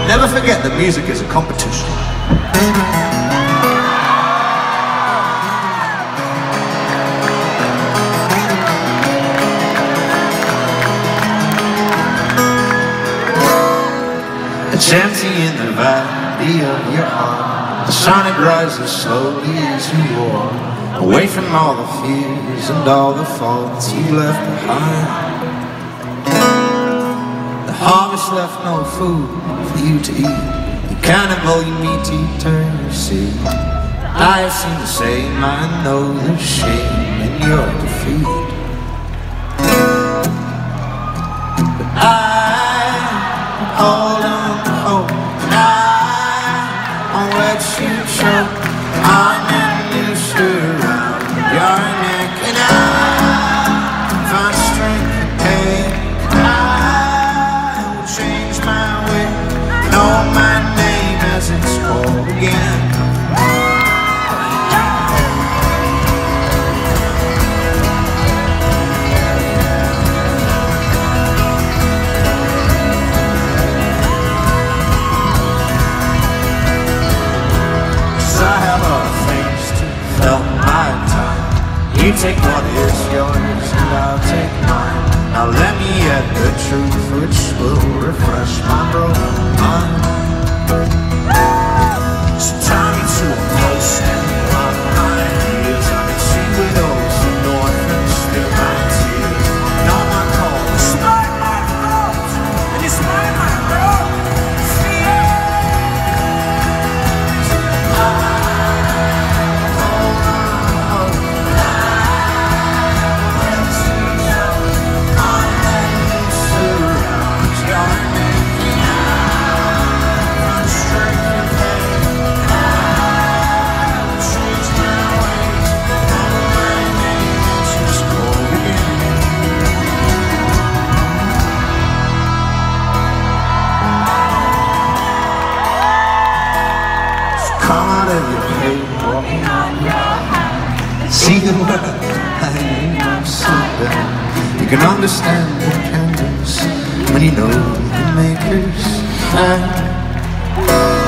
never forget that music is a competition. It's empty in the valley of your heart. The sun it rises slowly as you walk away from all the fears and all the faults you left behind. The harvest left no food for you to eat. The cannibal you meet to turn your seat. I have seen the same, I know the shame in your defeat. But I hold on to hope, and I won't let you choke on that noose around your neck. And I find strength in pain, and I will change my way, know my name as it's called again. You take what is yours and I'll take mine. Now let me at the truth which will refresh my broken mind. So tie me to a post and my mind is I can see widows from north and still my tears. And all my calls, despite my faults and despite my broken fears. See the world, I ain't no sleeping. You can understand the candles when you know the maker's hand.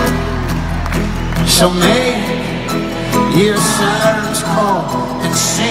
So make your sirens call and sing.